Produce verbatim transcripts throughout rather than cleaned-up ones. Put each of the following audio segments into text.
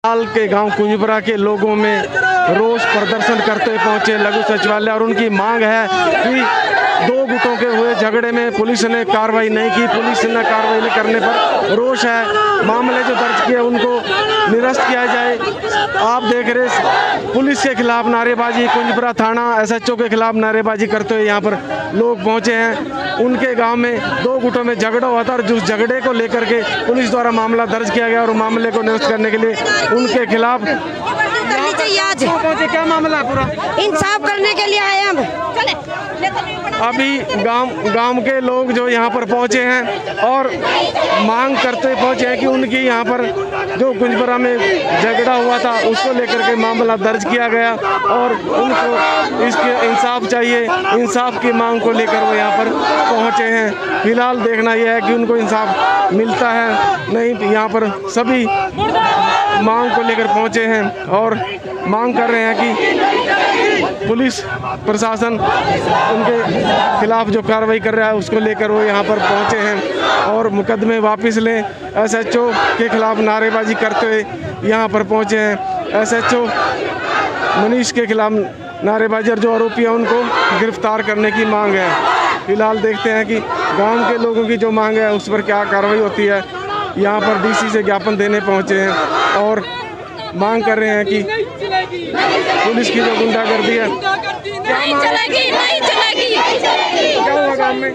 हाल के गांव कुंजपुरा के लोगों में रोष प्रदर्शन करते पहुंचे लघु सचिवालय और उनकी मांग है कि दो गुटों के हुए झगड़े में पुलिस ने कार्रवाई नहीं की। पुलिस ने कार्रवाई नहीं करने पर रोष है। मामले जो दर्ज किए उनको निरस्त किया जाए। आप देख रहे पुलिस के खिलाफ नारेबाजी, कुंजपुरा थाना एसएचओ के खिलाफ नारेबाजी करते हुए यहाँ पर लोग पहुँचे हैं। उनके गाँव में दो गुटों में झगड़ा हुआ था और जिस झगड़े को लेकर के पुलिस द्वारा मामला दर्ज किया गया और मामले को निरस्त करने के लिए उनके खिलाफ करनी चाहिए। आज क्या मामला पूरा इंसाफ करने के लिए आए हम। अभी गांव गांव के लोग जो यहाँ पर पहुँचे हैं और मांग करते पहुँचे हैं कि उनकी यहाँ पर जो कुंजपुरा में झगड़ा हुआ था उसको लेकर के मामला दर्ज किया गया और उनको इसके इंसाफ चाहिए। इंसाफ की मांग को लेकर वो यहाँ पर पहुँचे हैं। फिलहाल देखना यह है कि उनको इंसाफ मिलता है नहीं। यहाँ पर सभी मांग को लेकर पहुँचे हैं और मांग कर रहे हैं कि पुलिस प्रशासन उनके खिलाफ जो कार्रवाई कर रहा है उसको लेकर वो यहाँ पर पहुँचे हैं और मुकदमे वापस लें। एसएचओ के खिलाफ नारेबाजी करते हुए यहाँ पर पहुँचे हैं। एसएचओ मनीष के खिलाफ नारेबाजी और जो आरोपी है उनको गिरफ्तार करने की मांग है। फिलहाल देखते हैं कि गांव के लोगों की जो मांग है उस पर क्या कार्रवाई होती है। यहाँ पर डीसी से ज्ञापन देने पहुँचे हैं और मांग कर रहे हैं कि पुलिस की जो गुंडागर्दी है नहीं चलेगी, नहीं चलेगी। क्या हुआ गाँव में?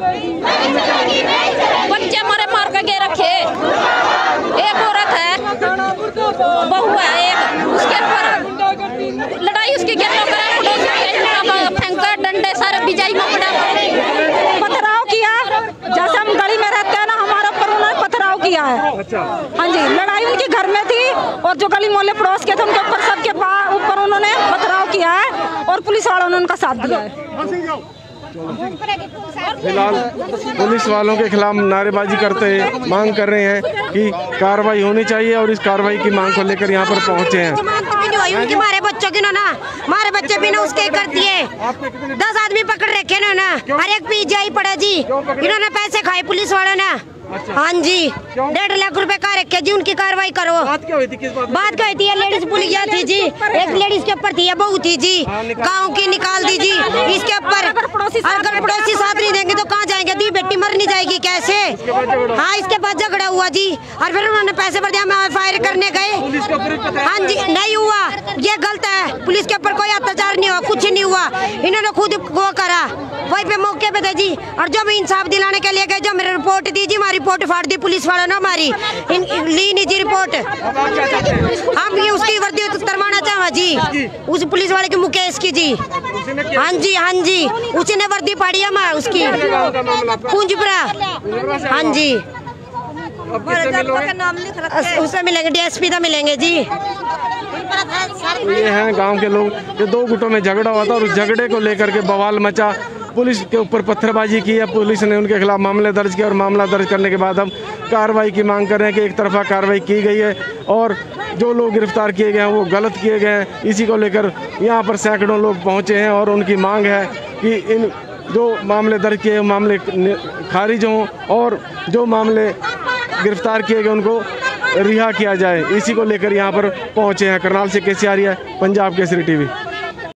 बच्चे हमारे मार के गे रखे। एक औरत है, बहू है एक, उसके ऊपर लड़ाई उसकी फेंका डंडे सारे बिजाई में पथराव किया। जैसे हम गली में रहते हैं ना, हमारे ऊपर उन्होंने पथराव किया है। अच्छा। हाँ जी, लड़ाई उनकी घर में थी और जो गली मोहल्ले पड़ोस के थे उनके ऊपर सबके ऊपर उन्होंने पथराव किया है और पुलिस वालों ने उनका साथ दिया है। फिलहाल पुलिस वालों के खिलाफ नारेबाजी करते हुए मांग कर रहे हैं कि कार्रवाई होनी चाहिए और इस कार्रवाई की मांग को लेकर यहाँ पर पहुँचे हैं। उनके मारे बच्चों की ना मारे बच्चे भी ना उसके कर दिए। दस आदमी पकड़ रखे ना, हर एक पी जाई पड़ा जी। इन्होंने पैसे खाए पुलिस वालों ने। अच्छा। हाँ जी, डेढ़ लाख रुपए का रखे जी। उनकी कार्रवाई करो। बात क्या हुई थी? किस बात बात क्या हुई थी? लेडीज पुलिस थी जी, एक लेडीज के ऊपर थी, बहू थी जी, गाँव की निकाल दी जी। इसके ऊपर अगर पड़ोसी साथ नहीं देंगे तो कहाँ जाएंगे? दी बेटी मर नहीं जाएगी कैसे? हाँ, इसके बाद झगड़ा हुआ जी और फिर उन्होंने पैसे भर दिया। मैं फायर करने गए। हाँ जी, नहीं हुआ, ये गलत है। पुलिस के ऊपर कोई अत्याचार नहीं हुआ, कुछ नहीं हुआ। इन्होंने खुद वो करा वहीं पे मौके पे थे जी। और जब इंसाफ दिलाने के लिए गए, जब मेरी रिपोर्ट दी जी, हमारी रिपोर्ट फाड़ दी पुलिस वालों ने। हमारी ली नहीं जी रिपोर्ट। हम ये उसकी वर्दी उतरवाना चाहे जी, उस पुलिस वाले की मुकेश की जी। हाँ जी, हाँ जी, उसी ने वर्दी फाड़ी है मैं उसकी कुंजपुरा। हाँ जी, उससे मिलेंगे, डीएसपी से मिलेंगे जी। ये हैं गांव के लोग। ये दो गुटों में झगड़ा हुआ था और उस झगड़े को लेकर के बवाल मचा। पुलिस के ऊपर पत्थरबाजी की है। पुलिस ने उनके खिलाफ मामले दर्ज किया और मामला दर्ज करने के बाद हम कार्रवाई की मांग कर रहे हैं कि एक तरफा कार्रवाई की गई है और जो लोग गिरफ्तार किए गए हैं वो गलत किए गए हैं। इसी को लेकर यहाँ पर सैकड़ों लोग पहुँचे हैं और उनकी मांग है कि इन जो मामले दर्ज किए मामले खारिज हों और जो मामले गिरफ्तार किए गए उनको रिहा किया जाए। इसी को लेकर यहाँ पर पहुँचे हैं। करनाल से केसी आर्य, पंजाब केसरी टीवी।